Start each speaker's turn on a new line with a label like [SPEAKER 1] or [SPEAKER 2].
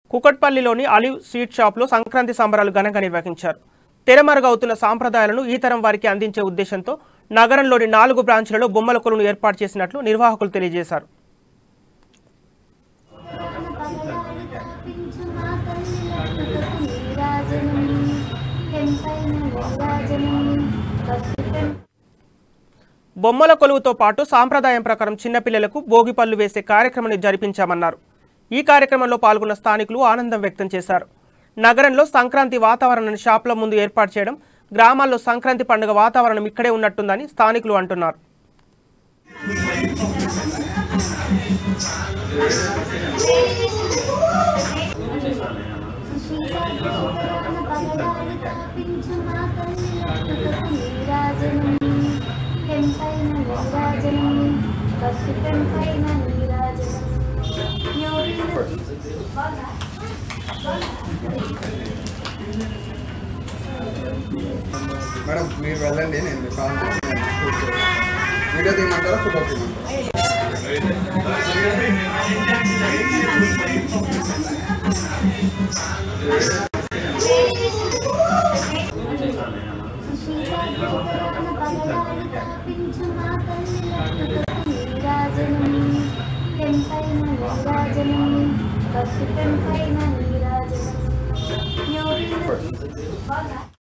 [SPEAKER 1] కుకట్పల్లిలోని alive sweet షాప్లో సంక్రాంతి సంబరాలు ఘనంగా నిర్వహించారు. తెరమరుగవుతున్న సాంప్రదాయాలను ఈ తరం వారికి అందించే ఉద్దేశంతో నగరంలోని 4 బ్రాంచ్లలో బొమ్మల కొలువును ఏర్పాటు చేసినట్లు నిర్వాహకులు తెలియజేశారు. బొమ్మల కొలువుతో పాటు సాంప్రదాయం ప్రకారం చిన్నపిల్లలకు భోగి పళ్ళు వేసే కార్యక్రమాన్ని జరిపించామన్నారు. ఈ కార్యక్రమంలో పాల్గొన్న స్థానికులు ఆనందం వ్యక్తం చేశారు. నగరంలో సంక్రాంతి వాతావరణాన్ని షాపుల ముందు ఏర్పాటు చేయడం, గ్రామాల్లో సంక్రాంతి పండుగ వాతావరణం ఇక్కడే ఉన్నట్టుందని స్థానికులు అంటున్నారు.
[SPEAKER 2] మేడం మీరు వెళ్ళండి, నేను కాల్ చేస్తాను. వీడియో తీయమంటారా, ఫోటో తీయమంటారా?